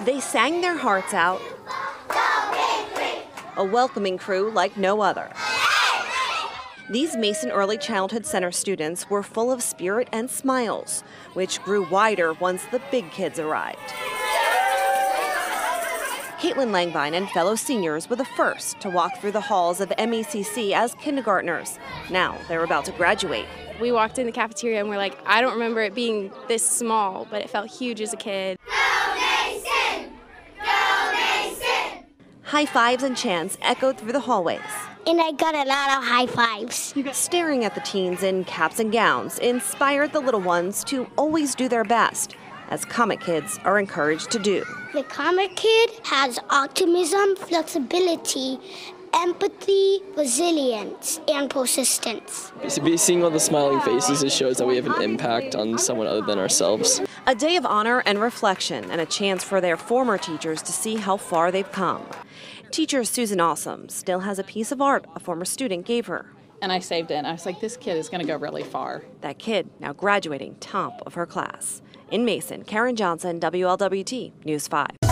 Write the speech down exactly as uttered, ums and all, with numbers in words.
They sang their hearts out, a welcoming crew like no other. These Mason Early Childhood Center students were full of spirit and smiles, which grew wider once the big kids arrived. Caitlin Langvine and fellow seniors were the first to walk through the halls of M E C C as kindergartners. Now they're about to graduate. We walked in the cafeteria and we're like, I don't remember it being this small, but it felt huge as a kid. Go Mason! Go Mason! High fives and chants echoed through the hallways. And I got a lot of high fives. Staring at the teens in caps and gowns inspired the little ones to always do their best, as comic kids are encouraged to do. The comic kid has optimism, flexibility, empathy, resilience, and persistence. Seeing all the smiling faces, it shows that we have an impact on someone other than ourselves. A day of honor and reflection, and a chance for their former teachers to see how far they've come. Teacher Susan Awesome still has a piece of art a former student gave her. And I saved it, and I was like, this kid is going to go really far. That kid now graduating top of her class. In Mason, Karen Johnson, W L W T News five.